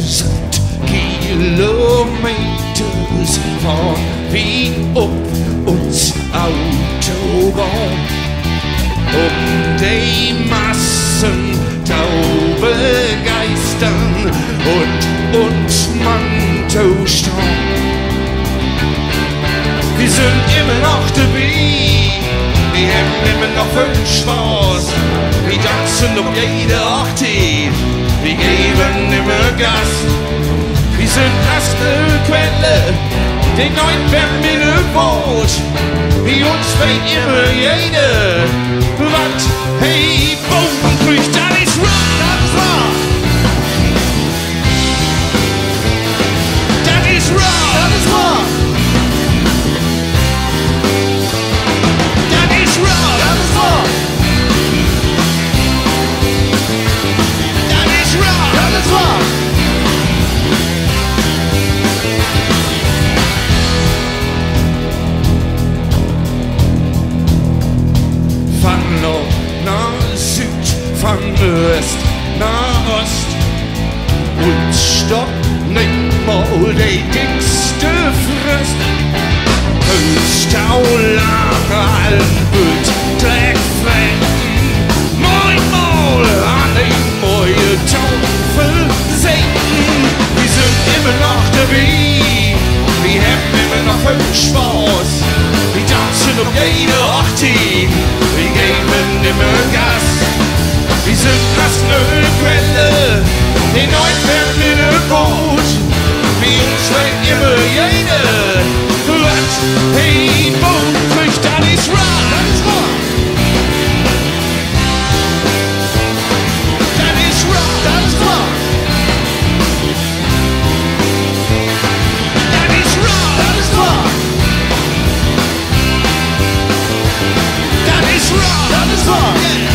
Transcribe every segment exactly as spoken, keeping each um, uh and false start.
tausend Kilometers fahren wie auf uns Autobahn. Um die Massen taube Geistern und uns Mann stehen. Wir sind immer noch dabei, wir haben immer noch viel Spaß. Wir tanzen um jede Achtung, wir geben immer Gas. Wir sind erste Quelle, den neuen Wärme in der Boot. Wie uns fällt immer jeder, was, hey, Bodenbrüch, das ist wahr, das ist wahr. Das ist wahr, das ist wahr. Das ist wahr, das ist wahr. Das ist wahr, das ist wahr. Von Nord nach Süd, von West nach Ost. Und stopp nicht mal die dickste Frist. Höchstaularallen wird Dreckflecken. Moin mal an den neue Teufel senken. Wir sind immer noch dabei, wir haben immer noch viel Spaß. Wir tanzen um jede Achtung, wir geben immer Gas. Wir sind fast eine Quelle, die neuen Wärme in der Boot. Wie uns fällt immer jeder, was, hey, Bodenbrüch, das ist wahr, das ist wahr. Das ist wahr, das ist wahr. Das ist wahr, das ist wahr. Das ist wahr, das ist wahr.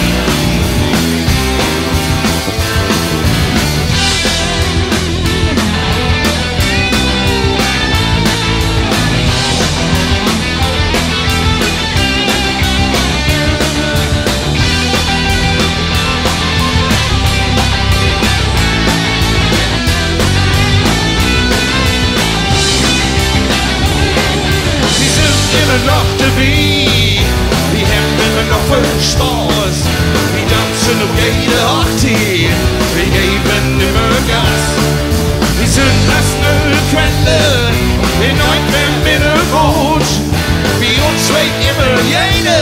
Noch dabei, wir haben immer noch viel Spaß. Wir tanzen um jede Achtung, wir geben immer Gas. Wir sind fast eine Quelle, in ein Wärme in der Boot. Wie uns weht immer jeder.